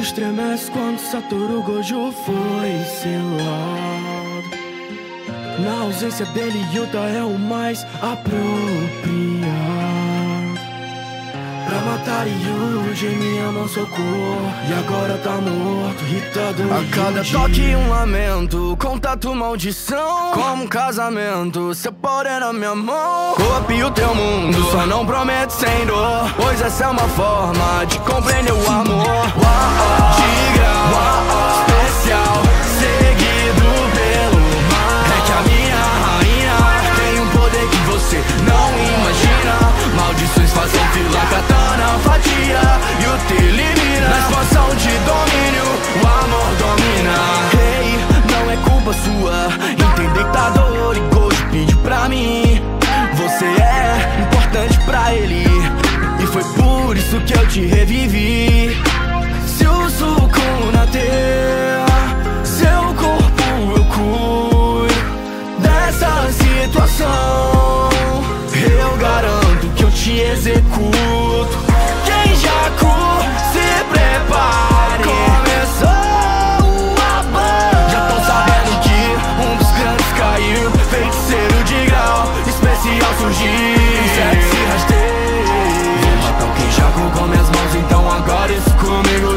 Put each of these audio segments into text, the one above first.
estremece quando Satoru Gojo foi selado. Na ausência dele, Yuta é o mais apropriado pra matar Yuji, minha mão socorro. E agora tá morto, irritado. A cada toque um lamento, contato maldição. Como um casamento, seu poder na minha mão. Copio teu mundo, só não prometo sem dor, pois essa é uma forma de compreender o amor. De grau especial, seguido pelo mar. É que a minha rainha tem um poder que você não imagina. Maldições fazem fila, katana, fatia e o te elimina. Na expansão de domínio, o amor domina. Hey, não é culpa sua entender que tá dor e Gojo pediu pra mim. Você é importante pra ele e foi por isso que eu te revivi. Se o Sukuna terra, seu corpo eu cuido dessa situação. Eu garanto que eu te executo. Kenjaku, se prepare, começou a banda. Já tão sabendo que um dos grandes caiu. Feiticeiro de grau especial surgiu. Sete se rasteia. Vou matar o Kenjaku com minhas mãos, então agora isso comigo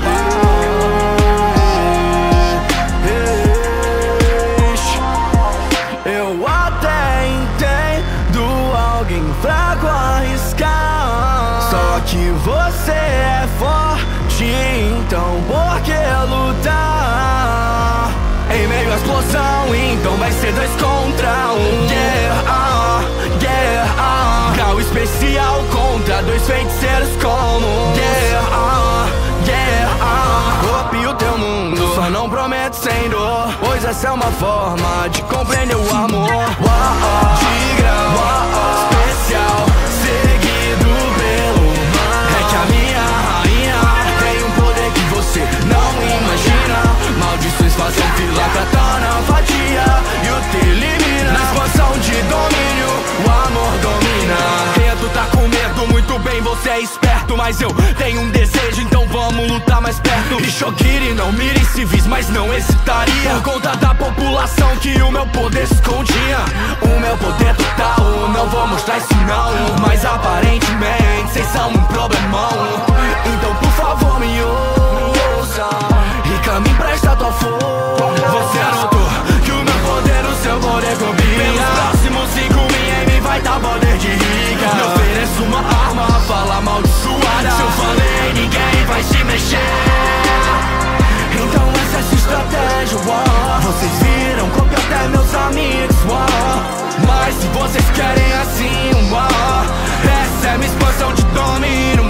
deixa. Eu até entendo alguém fraco arriscar, só que você é forte, então por que lutar? Em meio à explosão, então vai ser 2 contra 1. Guerra, guerra, grau especial contra 2 feiticeiros como guerra, guerra. Copio teu mundo, só não prometo sem dor, pois essa é uma forma de compreender o amor. De grau especial, seguido pelo mar. É que a minha rainha tem um poder que você não imagina. Maldições fazem fila, katana, fatia e o te elimina. Na expansão de domínio, o amor domina. Tu tá com medo, muito bem, você é esperto, mas eu tenho um desejo, então vamos lutar mais perto. E Shogiri não mira em civis, mas não hesitaria, por conta da população que o meu poder escondia. O meu poder total, não vou mostrar isso não, mas aparentemente vocês são um problemão. Então por favor me ouça e caminhe pra esta tua força. Você anotou que o meu poder, o seu poder combina. Pelos próximos 5 mim vai dar poder de rica. Me ofereço uma arma, fala amaldiçoada. Se eu falei, ninguém vai se mexer. Então essa é a sua estratégia, vocês viram, copia até meus amigos, mas se vocês querem assim, essa é minha expansão de domínio,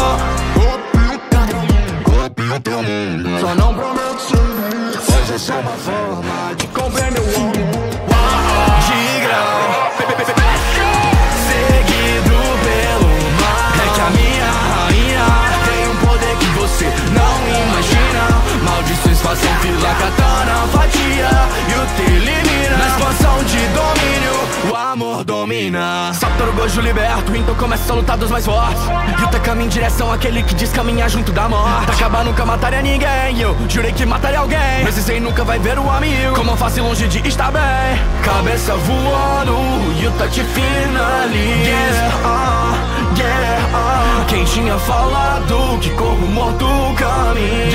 copia teu mundo, só não prometo ser. Hoje essa é uma forma de compreender o amor. De grau seguido pelo mar. É que a minha rainha tem um poder que você não imagina. Maldições fazem fila, katana, fatia e o te elimina. Na expansão de domínio, o amor domina. Satoru Gojo liberto, então começa a lutar dos mais fortes. Yuta caminha em direção àquele que diz caminhar junto da morte. Acabar nunca mataria ninguém, eu jurei que mataria alguém. Mas Sensei nunca vai ver o amigo, como eu faço longe de estar bem. Cabeça voando, Yuta te finaliza. Guerra, quem tinha falado que corpo morto caminha.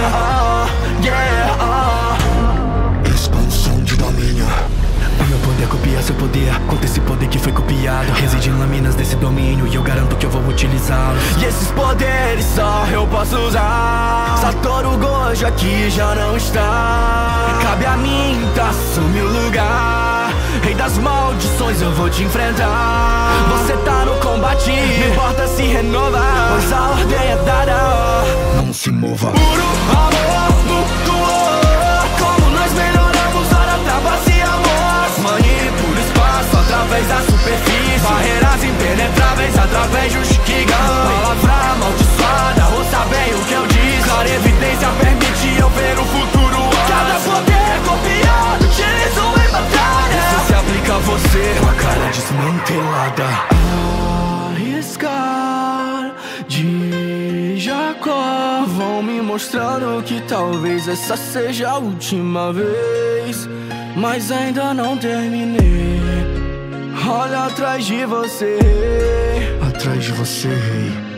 Guerra, expansão de domínio. O meu poder copia seu poder, conta esse poder que foi copiado. Reside em lâminas desse domínio e eu garanto que eu vou utilizá-los. E esses poderes só eu posso usar. Satoru Gojo aqui já não está. Cabe a mim, tá, assumir o lugar. Rei das maldições, eu vou te enfrentar. Você tá no combate, não importa se renovar, pois a ordem é dada. Não se mova. Puro amor mutuo, como nós melhoramos hora, trabalho e amor. Manipula o espaço através da superfície, barreiras impenetráveis através do Shikigan. Palavra amaldiçoada, ouça bem o que eu disse. Clara evidência permite eu ver o futuro. Cada poder copiado, utilizo em batalha. Isso se aplica a você, com a cara desmantelada. Arriscar de já boca vão me mostrando que talvez essa seja a última vez, mas ainda não terminei. Olha atrás de você, atrás de você, rei.